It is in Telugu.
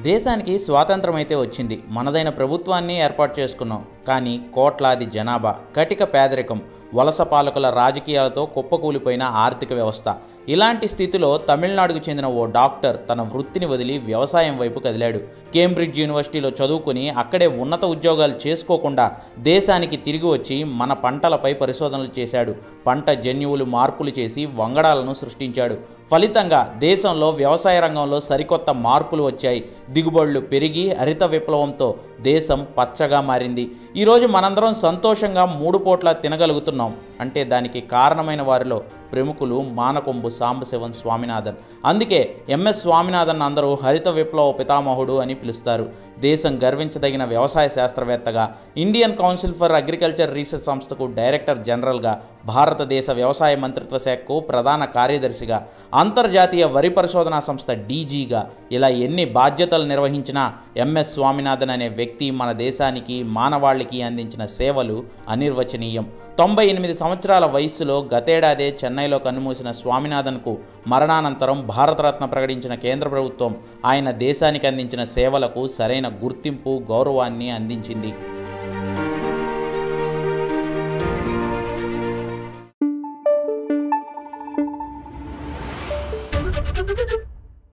దేశానికి స్వాతంత్రం అయితే వచ్చింది. మనదైన ప్రభుత్వాన్ని ఏర్పాటు చేసుకున్నాం. కానీ కోట్లాది జనాభా, కటిక పేదరికం, వలస పాలకుల రాజకీయాలతో కుప్పకూలిపోయిన ఆర్థిక వ్యవస్థ. ఇలాంటి స్థితిలో తమిళనాడుకు చెందిన ఓ డాక్టర్ తన వృత్తిని వదిలి వ్యవసాయం వైపు కదిలాడు. కేంబ్రిడ్జ్ యూనివర్సిటీలో చదువుకుని అక్కడే ఉన్నత ఉద్యోగాలు చేసుకోకుండా దేశానికి తిరిగి వచ్చి మన పంటలపై పరిశోధనలు చేశాడు. పంట జన్యువులు మార్పులు చేసి వంగడాలను సృష్టించాడు. ఫలితంగా దేశంలో వ్యవసాయ రంగంలో సరికొత్త మార్పులు వచ్చాయి. దిగుబడులు పెరిగి హరిత విప్లవంతో దేశం పచ్చగా మారింది. ఈరోజు మనందరం సంతోషంగా 3 పూట్ల తినగలుగుతున్నాం అంటే దానికి కారణమైన వారిలో ప్రముఖులు మానకొంబు సాంబశివన్ స్వామినాథన్. అందుకే ఎంఎస్ స్వామినాథన్ అందరూ హరిత విప్లవ పితామహుడు అని పిలుస్తారు. దేశం గర్వించదగిన వ్యవసాయ శాస్త్రవేత్తగా, Indian council for agriculture research సంస్థకు డైరెక్టర్ జనరల్గా, భారతదేశ వ్యవసాయ మంత్రిత్వ శాఖకు ప్రధాన కార్యదర్శిగా, అంతర్జాతీయ వరి పరిశోధనా సంస్థ డీజీగా ఇలా ఎన్ని బాధ్యతలు నిర్వహించినా ఎంఎస్ స్వామినాథన్ అనే వ్యక్తి మన దేశానికి, మానవాళికి అందించిన సేవలు అనిర్వచనీయం. 98 సంవత్సరాల వయస్సులో గతేడాదే చెన్నైలో కన్నుమూసిన స్వామినాథన్కు మరణానంతరం భారతరత్న ప్రకటించిన కేంద్ర ప్రభుత్వం ఆయన దేశానికి అందించిన సేవలకు సరైన గుర్తింపు, గౌరవాన్ని అందించింది.